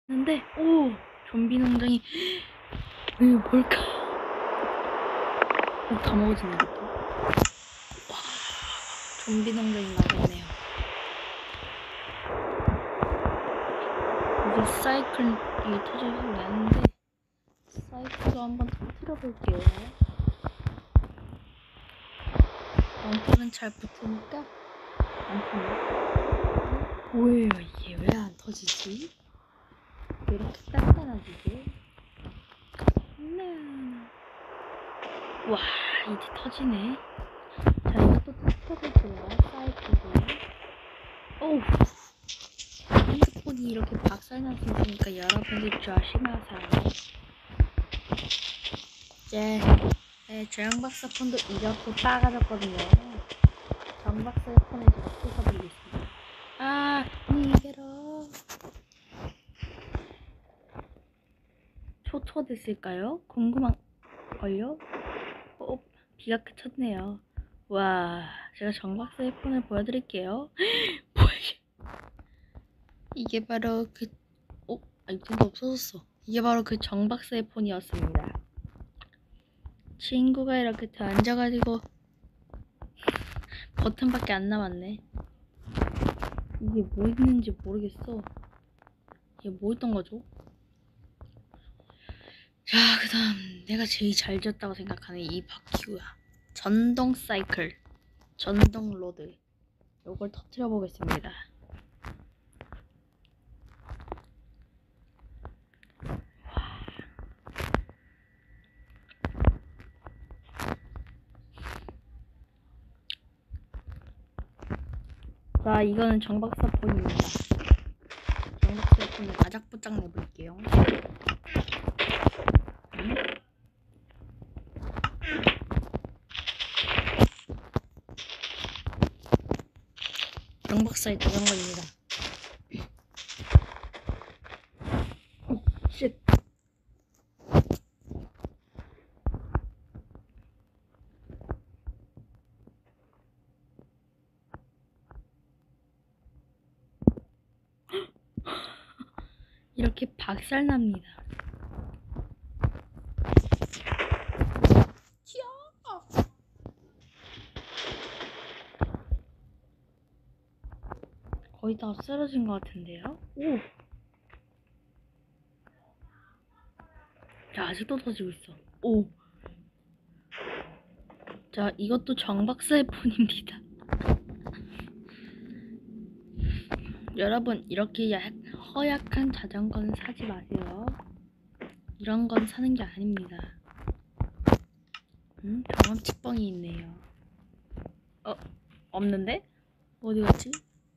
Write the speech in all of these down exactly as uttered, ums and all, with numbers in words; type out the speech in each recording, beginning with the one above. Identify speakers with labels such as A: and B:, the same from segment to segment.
A: 근데 오 좀비 농장이 왜 뭘까? 어, 다 먹어지네 이것도. 와 좀비 농장이 나겠네요. 이제 사이클이 터져서 나는데 사이클도 한번 터뜨려 볼게요. 원판은 잘 붙으니까 안 터네. 뭐예요 이게 왜 안 터지지? 왜 이렇게 단단하지 이게? 네. 와 이제 터지네. 자 이것도 터뜨려볼게요. 사이클도. 오우 핸드폰이 이렇게 박살날 수 있으니까 여러분들 조심하세요. 이제 네, 조영박사 폰도 이렇게 빠가졌거든요. 정박사의 폰에 제가 부숴드리겠습니다. 아 니게로 초토됐을까요? 궁금한걸요? 어, 비가 그쳤네요. 와 제가 정박사의 폰을 보여드릴게요. 뭐야 이게 바로 그 어? 아이템도 없어졌어. 이게 바로 그 정박사의 폰이었습니다. 친구가 이렇게 앉아가지고 버튼밖에 안 남았네. 이게 뭐 있는지 모르겠어. 이게 뭐 있던 거죠? 자, 그 다음 내가 제일 잘 지었다고 생각하는 이 바퀴야. 전동 사이클, 전동 로드. 요걸 터뜨려 보겠습니다. 자, 이거는 정박사 폰입니다. 정박사 폰을 아작부짝 내볼게요. 음? 정박사의 자전거입니다. 오, 쉣. 이렇게 박살납니다. 거의 다 쓰러진 것 같은데요? 오! 자, 아직도 터지고 있어. 오! 자, 이것도 정박사의 폰입니다. 여러분, 이렇게 약, 허약한 자전거는 사지 마세요. 이런 건 사는 게 아닙니다. 음? 경험치 뻥이 있네요. 어? 없는데? 어디 갔지?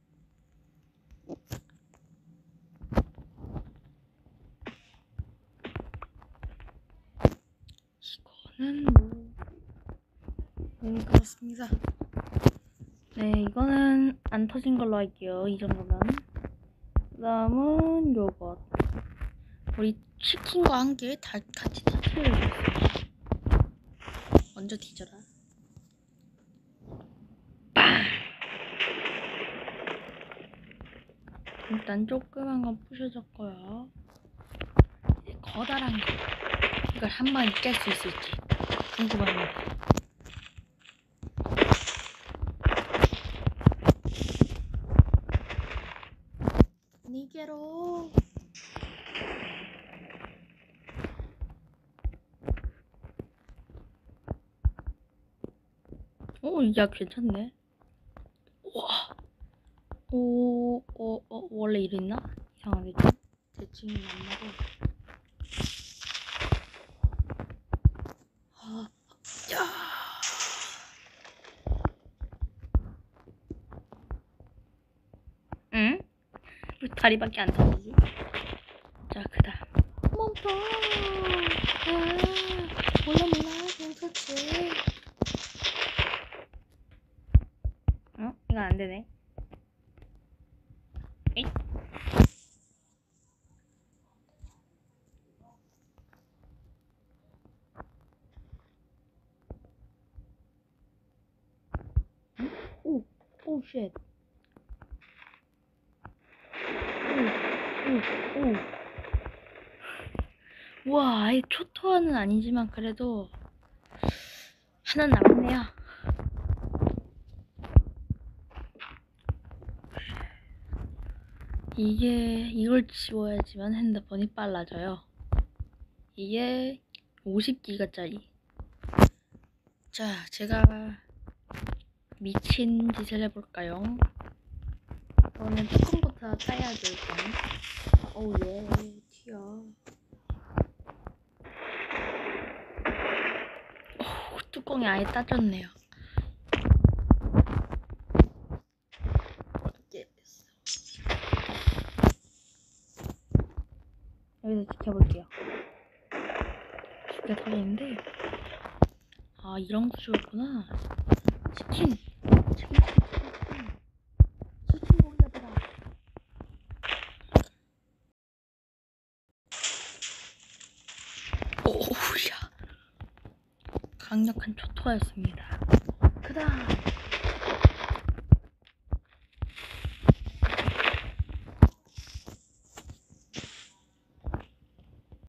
A: 이거는 뭐... 네, 그렇습니다. 네, 이거는 안 터진 걸로 할게요. 이 정도면. 그 다음은 요것. 우리 치킨과 함께 다 같이 터뜨려주겠습니다. 먼저 뒤져라. 빵! 일단 조그만 건 부셔졌고요. 이제 커다란 거. 이걸 한 번에 깰 수 있을지 궁금합니다. 니게로. 오, 이게 괜찮네. 우와. 오, 어, 어, 원래 이랬나? 이상하게 좀 대칭이 안 나고. 아, 야. 응? 왜 다리밖에 안 터지지? 자, 그다음. 멈춰. 아, 몰라 몰라, 그냥 터치. 어? 이건 안 되네. 에잇. 오, 오, 쉣. 오, 오, 오. 우와, 아예 초토화는 아니지만 그래도 하나 남았네요. 이게 이걸 지워야지만 핸드폰이 빨라져요. 이게 오십 기가짜리. 자, 제가 미친 짓을 해볼까요? 이거는 뚜껑부터 따야죠, 일단. 어우, 예, 튀어. 오, 뚜껑이 아예 따졌네요. 여기서 지켜볼게요. 쉽게 터지는데, 아, 이런 구조였구나. 치킨! 치킨, 치킨, 치킨. 치킨 고기가 오우야. 강력한 초토화였습니다. 그다음